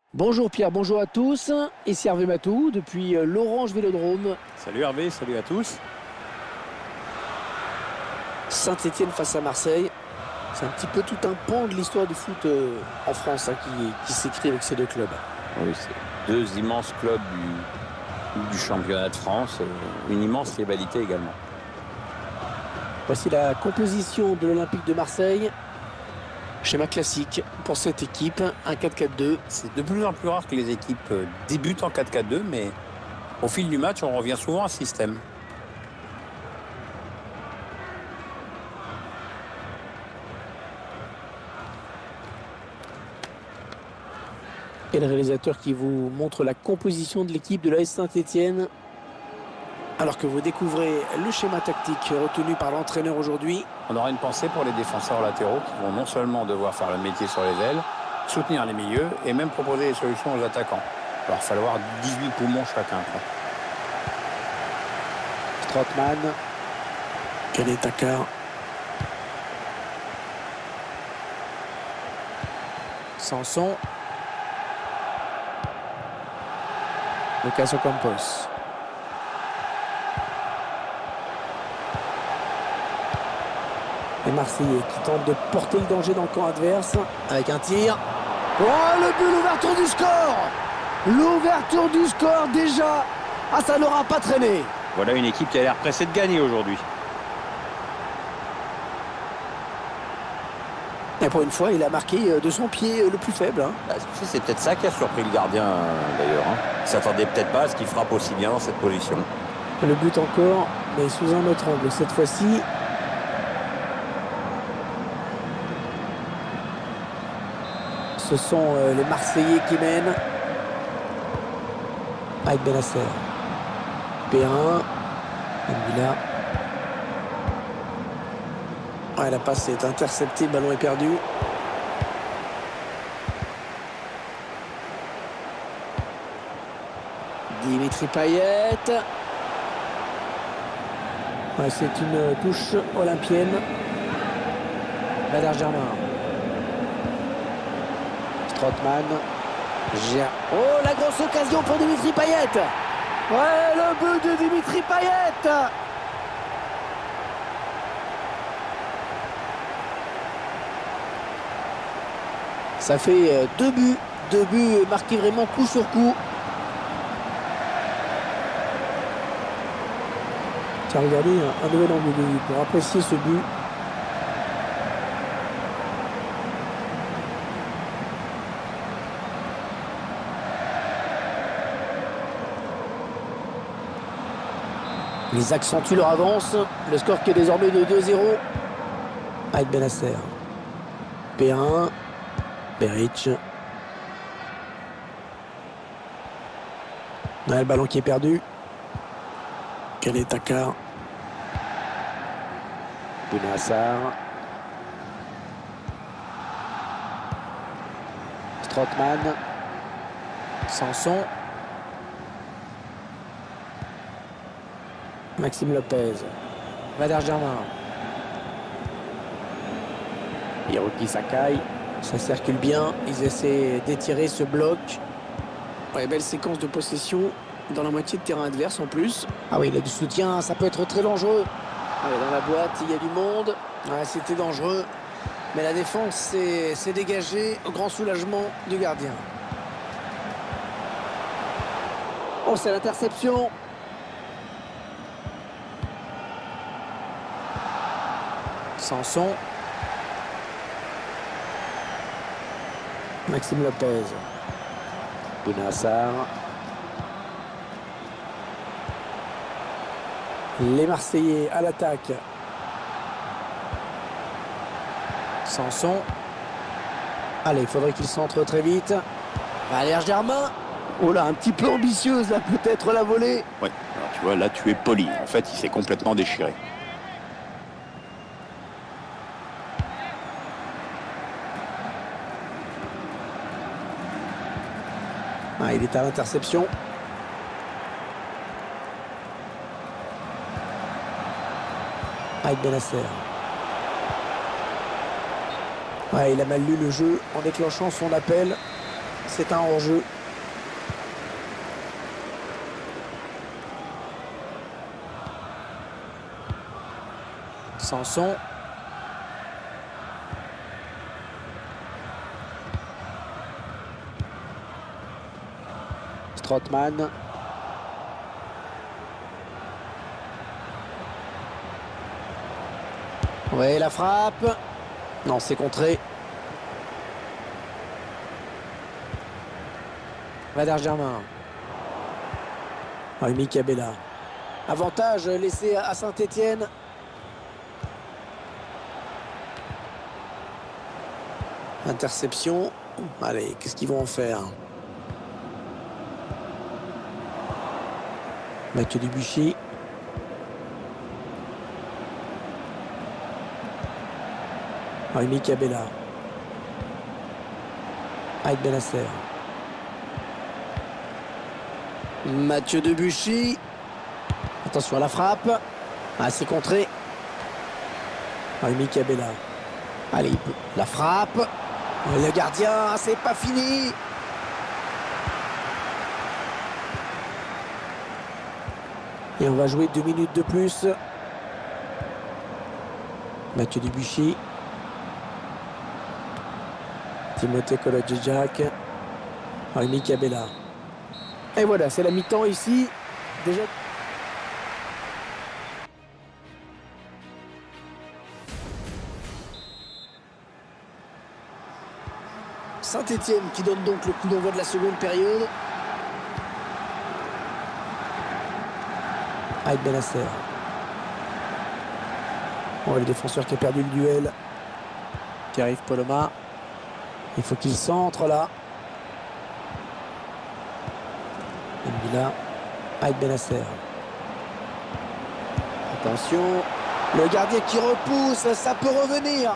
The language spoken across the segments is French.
Bonjour Pierre, bonjour à tous. Ici Hervé Matou depuis l'Orange Vélodrome. Salut Hervé, salut à tous. Saint-Etienne face à Marseille. C'est un petit peu tout un pan de l'histoire du foot en France qui s'écrit avec ces deux clubs. Oui, c'est deux immenses clubs du championnat de France, une immense rivalité également. Voici la composition de l'Olympique de Marseille. Schéma classique pour cette équipe, un 4-4-2. C'est de plus en plus rare que les équipes débutent en 4-4-2, mais au fil du match, on revient souvent à ce système. Et le réalisateur qui vous montre la composition de l'équipe de l'AS Saint-Etienne. Alors que vous découvrez le schéma tactique retenu par l'entraîneur aujourd'hui. On aura une pensée pour les défenseurs latéraux qui vont non seulement devoir faire le métier sur les ailes, soutenir les milieux et même proposer des solutions aux attaquants. Il va falloir 18 poumons chacun. Strootman. Kenneth Takar. Sanson. Lucas Ocampos. Les Marseillais qui tentent de porter le danger dans le camp adverse avec un tir. Oh, le but, l'ouverture du score! L'ouverture du score déjà. Ah, ça n'aura pas traîné. Voilà une équipe qui a l'air pressée de gagner aujourd'hui. Et pour une fois, il a marqué de son pied le plus faible. C'est peut-être ça qui a surpris le gardien d'ailleurs. Il ne s'attendait peut-être pas à ce qu'il frappe aussi bien dans cette position. Le but encore, mais sous un autre angle cette fois-ci. Ce sont les Marseillais qui mènent. Avec Benasser. P1. Anguilla. Ouais, la passe est interceptée, le ballon est perdu. Dimitri Payet. Ouais, c'est une touche olympienne. Bader Germain. Strootman. Oh, la grosse occasion pour Dimitri Payet. Ouais, le but de Dimitri Payet. Ça fait deux buts marqués vraiment coup sur coup. Tiens, regardez, un nouvel angle de vue pour apprécier ce but. Ils accentuent leur avance. Le score qui est désormais de 2-0. Avec Benasser. P1. Beric. Le ballon qui est perdu. Kenneth Takar. Bounassar. Strootman. Sanson. Maxime Lopez. Bader Germain. Hiroki Sakai. Ça circule bien. Ils essaient d'étirer ce bloc. Ouais, belle séquence de possession dans la moitié de terrain adverse en plus. Ah oui, il a du soutien. Ça peut être très dangereux. Allez, dans la boîte, il y a du monde. Ouais, c'était dangereux. Mais la défense s'est dégagée au grand soulagement du gardien. Oh, c'est l'interception. Sanson. Maxime Lopez. Bounassar. Les Marseillais à l'attaque. Sanson. Allez, il faudrait qu'il centre très vite. Bader Germain. Oh là, un petit peu ambitieuse là, peut-être la volée. Oui, alors tu vois, là tu es poli. En fait, il s'est complètement déchiré. Ah, il est à l'interception. Avec Benasser. Ouais, il a mal lu le jeu en déclenchant son appel. C'est un hors-jeu. Sanson. Strootman. Ouais, la frappe. Non, c'est contré. Valère Germain. Rémi Cabella. Avantage laissé à Saint-Etienne. Interception. Allez, qu'est-ce qu'ils vont en faire? Mathieu Debuchy. Rémi Cabella. Aïd Benasser. Mathieu Debuchy. Attention à la frappe. Ah, c'est contré. Rémi Cabella. Allez, la frappe. Le gardien, c'est pas fini. Et on va jouer 2 minutes de plus. Mathieu Debuchy. Timothée Kolodjidjak. Rémi Cabella. Et voilà, c'est la mi-temps ici. Déjà. Saint-Etienne qui donne donc le coup d'envoi de la seconde période. Aïd Benasser. Oh, le défenseur qui a perdu le duel. Qui arrive Poloma. Il faut qu'il centre là. Mbila. Aïd Benasser. Attention. Le gardien qui repousse, ça peut revenir.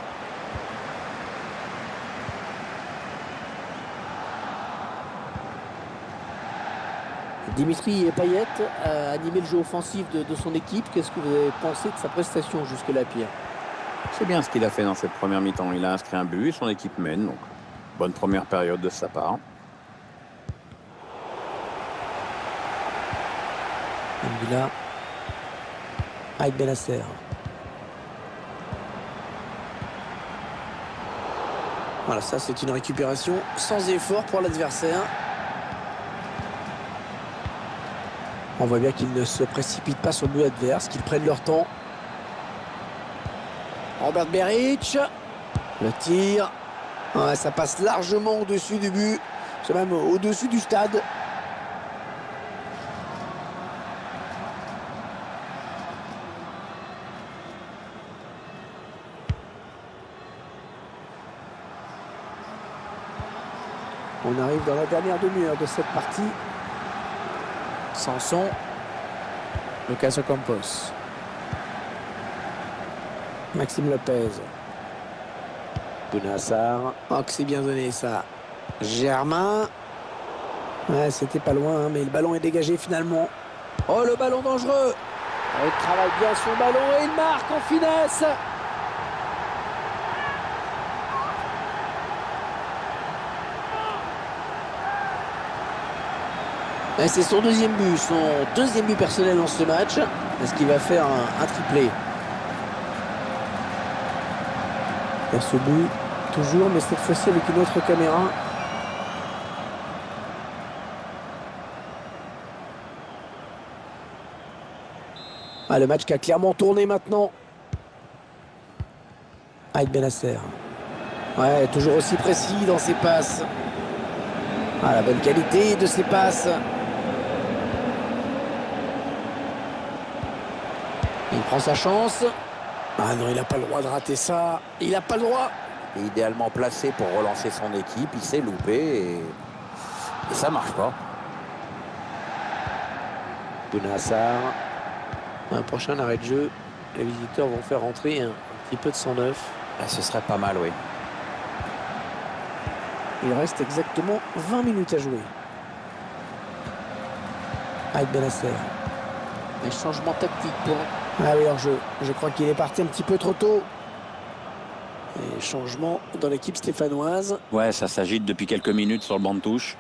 Dimitri Payet a animé le jeu offensif de son équipe. Qu'est-ce que vous avez pensé de sa prestation jusque-là, Pierre? C'est bien ce qu'il a fait dans cette première mi-temps. Il a inscrit un but et son équipe mène. Donc, bonne première période de sa part. Mbila. Aïd Benasser. Voilà, ça c'est une récupération sans effort pour l'adversaire. On voit bien qu'ils ne se précipitent pas sur le but adverse, qu'ils prennent leur temps. Robert Berić. Le tir. Ouais, ça passe largement au-dessus du but. C'est même au-dessus du stade. On arrive dans la dernière demi-heure de cette partie. Sanson. Lucas Ocampos. Maxime Lopez. Bounassar. Oh, que c'est bien donné ça. Germain. Ouais, c'était pas loin, hein, mais le ballon est dégagé finalement. Oh, le ballon dangereux. Il travaille bien son ballon et il marque en finesse. C'est son deuxième but personnel dans ce match. Est-ce qu'il va faire un triplé? Il y a ce but, toujours, mais cette fois-ci avec une autre caméra. Ah, le match qui a clairement tourné maintenant. Aïd Benasser. Ouais, toujours aussi précis dans ses passes. Ah, la bonne qualité de ses passes. Il prend sa chance. Ah non, il n'a pas le droit de rater ça. Il n'a pas le droit. Il est idéalement placé pour relancer son équipe. Il s'est loupé et ça ne marche pas. Bounassar. Un prochain arrêt de jeu. Les visiteurs vont faire rentrer un petit peu de sang neuf. Ah, ce serait pas mal, oui. Il reste exactement 20 minutes à jouer. Aïd Benasser. Les changements tactiques pour... Ah oui, alors je crois qu'il est parti un petit peu trop tôt. Et changement dans l'équipe stéphanoise. Ouais, ça s'agite depuis quelques minutes sur le banc de touche.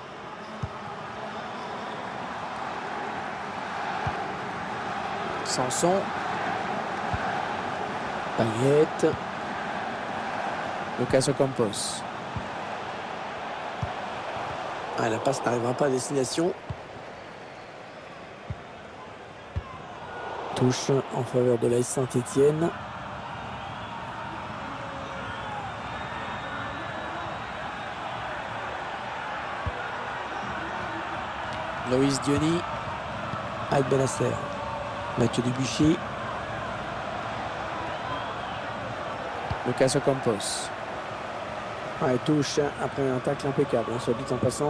Sanson. Payet. Lucas Ocampos. Ah, la passe n'arrivera pas à destination. Touche en faveur de l'AS Saint-Étienne. Loïs Diony. Aïd Benasser. Mathieu Debuchy. Lucas Ocampos. Il touche après un tacle impeccable, soit dit en passant.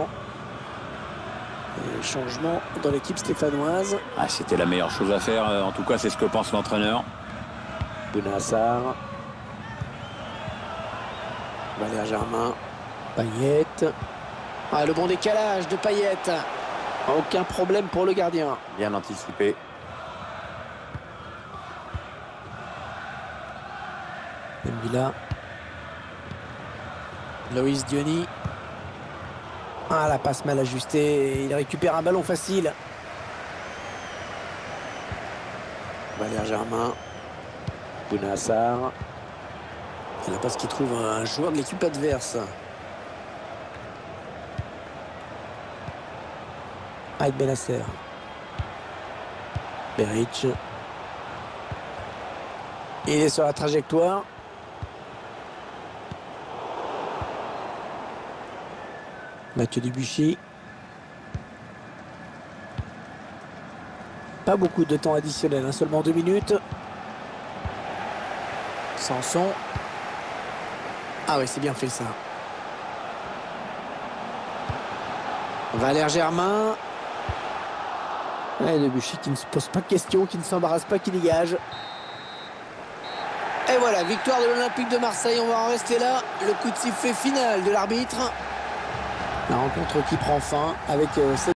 Et changement dans l'équipe stéphanoise. Ah, c'était la meilleure chose à faire. En tout cas, c'est ce que pense l'entraîneur. Bounassar. Valère Germain. Payet. Ah, le bon décalage de Payet. Aucun problème pour le gardien. Bien anticipé. Mbila. Loïs Diony. Ah, la passe mal ajustée. Il récupère un ballon facile. Valère Germain. Bounassar. C'est la passe qui trouve un joueur de l'équipe adverse. Aïd Benasser. Beric. Il est sur la trajectoire. Mathieu Debuchy. Pas beaucoup de temps additionnel, seulement 2 minutes. Sanson. Ah oui, c'est bien fait ça. Valère Germain. Et Debuchy qui ne se pose pas de questions, qui ne s'embarrasse pas, qui dégage. Et voilà, victoire de l'Olympique de Marseille. On va en rester là. Le coup de sifflet final de l'arbitre. La rencontre qui prend fin avec cette